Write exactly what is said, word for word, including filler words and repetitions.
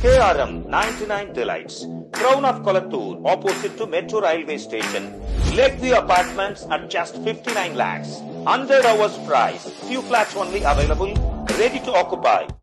K R M ninety-nine Delights, Crown of Kolathur, opposite to Metro Railway Station. Lakeview Apartments at just fifty-nine lakhs. one hundred hours price. Few flats only available. Ready to occupy.